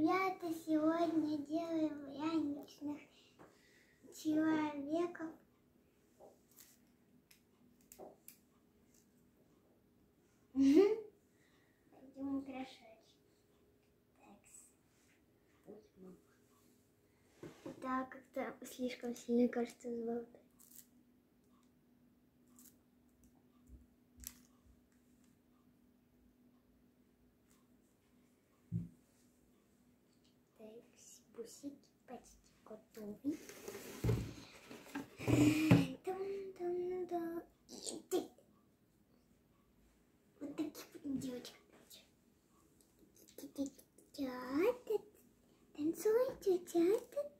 ребята, сегодня делаем пряничных человеков. Пойдем украшать. Да, как-то слишком сильно кажется золото. Бусики почти готовы. Вот такие будем делать, короче. Танцуйте,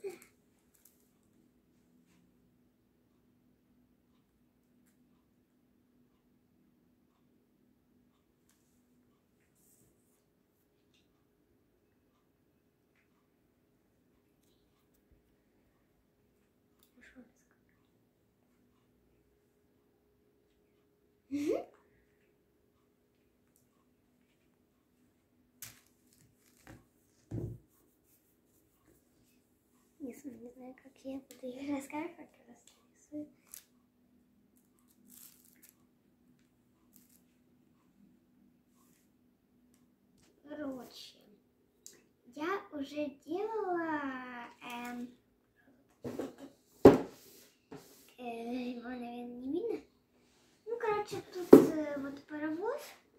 Не знаю, как я буду их рассказывать, как я рисую. Короче, я уже делала, его, наверное, не видно. Ну, короче, тут вот паровоз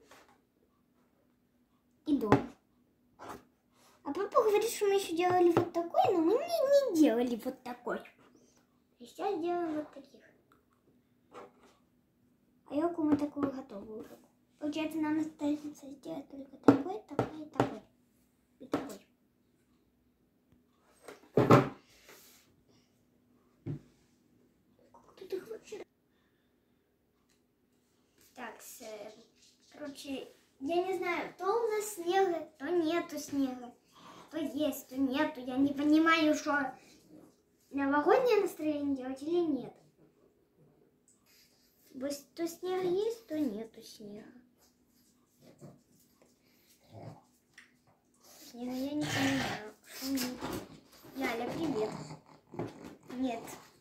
и дом. А папа говорит, что мы еще делали вот такой, но мы не делали вот такой. И сейчас делаем вот таких. А елку мы такую готовую. Получается, нам остается сделать только такой, такой и такой. И такой. Как тут их вообще? Так, короче, я не знаю, то у нас снега, то нету снега. То есть, то нету. Я не понимаю, что новогоднее настроение делать или нет. То снег есть, то нету снега. Снега я не понимаю. Что нет? Яля, привет. Нет.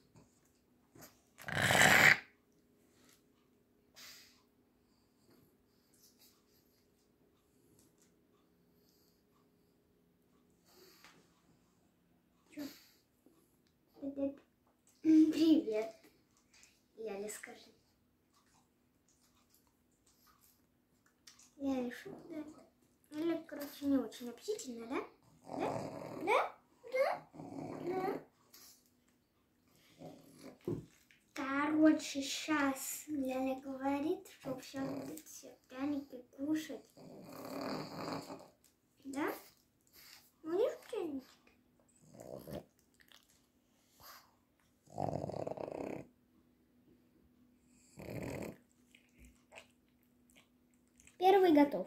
Привет. Яля, скажи. Я решу, да? Яля, короче, не очень общительно, да? Да? Короче, сейчас Яля говорит, что все будет все пряники кушать. Да? Будешь пряники? Первый готов.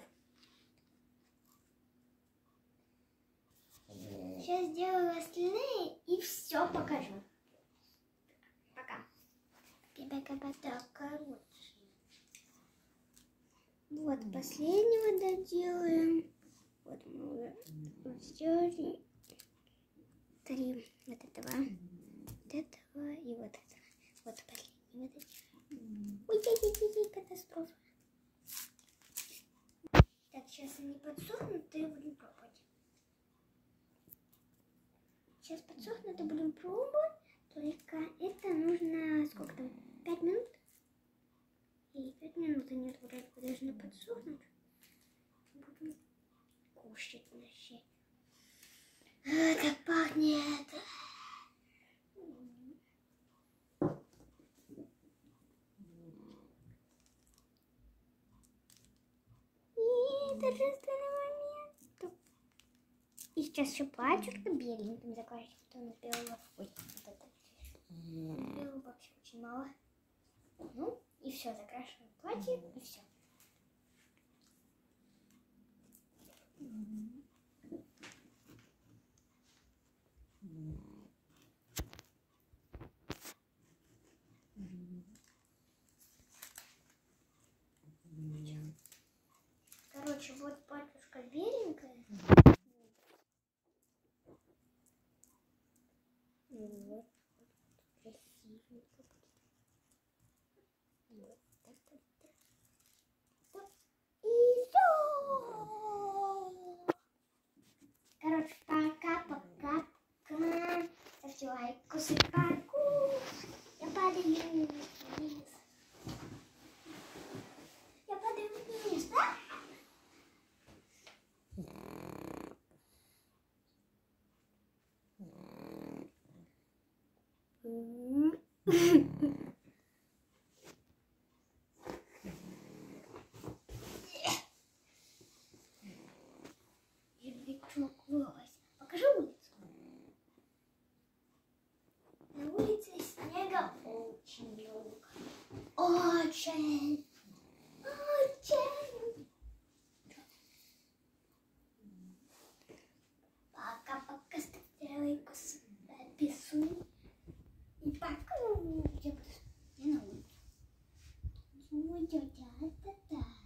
Сейчас сделаю остальные и все покажу. Пока. Так, короче. Вот последнего доделаем. Вот мы уже сделали 3 вот этого и вот этого. Вот последний вот этого. Ой, катастрофа. Так, сейчас они подсохнут и будем пробовать. Сейчас подсохнут и будем пробовать. Только это нужно сколько там? 5 минут? И 5 минут они вроде бы должны подсохнуть. Будем кушать вообще. Как пахнет. И торжественный момент. И сейчас еще платьюшко беленьким закрасим, что у нас белого. Ой, вот это. Белого вообще очень мало. Ну, и все, закрашиваем платье, и все. Короче, вот платьюшко беленькое. тройку собаку. Я падаю вниз. Я падаю вниз, да? Покажи улицу. На улице снега очень много. Очень. Пока-пока, стрелку записывай. И пока я на улицу.